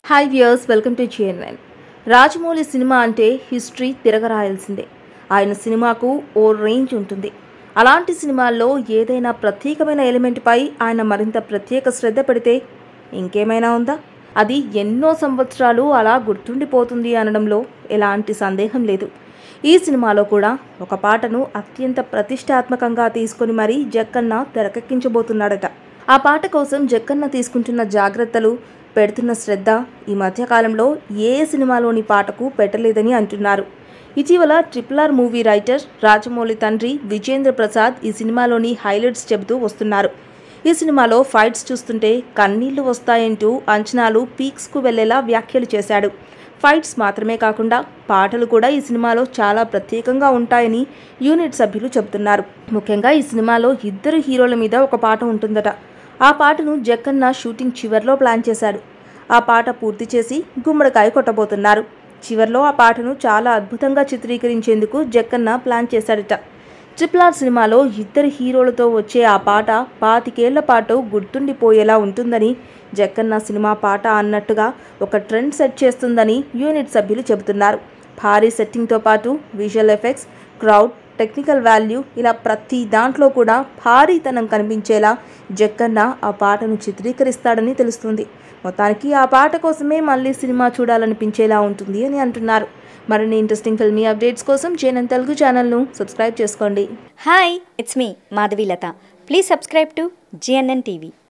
Hi viewers, welcome to GN9. Rajamouli సినిమా అంటే history తిరగరాయాల్సిందే. ఆయన సినిమాకు ఓ రేంజ్ ఉంటుంది. అలాంటి సినిమాల్లో ఏదైనా ప్రత్యేకమైన ఎలిమెంట్పై ఆయన మరింత ప్రత్యేక శ్రద్ధ పెడితే ఇంకేమైనా ఉందా? అది ఎన్నో సంవత్సరాలు అలా గుర్తుండిపోతుంది అనడంలో ఎలాంటి సందేహం లేదు. ఈ సినిమాలో కూడా ఒక పాటను అత్యంత ప్రతిష్టాత్మకంగా తీసుకొని మరీ జక్కన్న తెరకెక్కించబోతున్నాడట. ఆ పాట కోసం జక్కన్న తీసుకుంటున్న జాగ్రత్తలు, పెడుతున్న శ్రద్ధ ఈ మధ్యకాలంలో ఏ సినిమాలోని పాటకు పెట్టలేదని అంటున్నారు. ఇటీవల RRR మూవీ రైటర్ రాజమౌళి తండ్రి విజేంద్ర ప్రసాద్ ఈ సినిమాలోని హైలైట్స్ చెబుతూ వస్తున్నారు. ఈ సినిమాలో ఫైట్స్ చూస్తుంటే కన్నీళ్లు వస్తాయంటూ అంచనాలు పీక్స్కు వెళ్లేలా వ్యాఖ్యలు చేశాడు. ఫైట్స్ మాత్రమే కాకుండా పాటలు కూడా ఈ సినిమాలో చాలా ప్రత్యేకంగా ఉంటాయని యూనిట్ సభ్యులు చెబుతున్నారు. ముఖ్యంగా ఈ సినిమాలో ఇద్దరు హీరోల మీద ఒక పాట ఉంటుందట. ఆ పాటను జక్కన్న షూటింగ్ చివర్లో ప్లాన్ చేశాడు. ఆ పాట పూర్తి చేసి గుమ్మడికాయ కొట్టబోతున్నారు. చివర్లో ఆ పాటను చాలా అద్భుతంగా చిత్రీకరించేందుకు జక్కన్న ప్లాన్ చేశాడట. RRR సినిమాలో ఇద్దరు హీరోలతో వచ్చే ఆ పాట 25 ఏళ్ల పాటు గుర్తుండిపోయేలా ఉంటుందని, జక్కన్న సినిమా పాట అన్నట్టుగా ఒక ట్రెండ్ సెట్ చేస్తుందని యూనిట్ సభ్యులు చెబుతున్నారు. భారీ సెట్టింగ్తో పాటు visual effects, crowd, technical value ఇలా ప్రతి దాంట్లో కూడా భారీతనం కనిపించేలా జక్కన్న ఆ పాటను చిత్రీకరిస్తాడని తెలుస్తుంది. మొత్తానికి ఆ పాట కోసమే మళ్ళీ సినిమా చూడాలనిపించేలా ఉంటుంది అని అంటున్నారు. మరిన్ని ఇంట్రెస్టింగ్ ఫిల్మీ అప్డేట్స్ కోసం GN9 తెలుగు ఛానల్ను సబ్స్క్రైబ్ చేసుకోండి. Hi, it's me Madhavilatha. Please subscribe to GNN TV.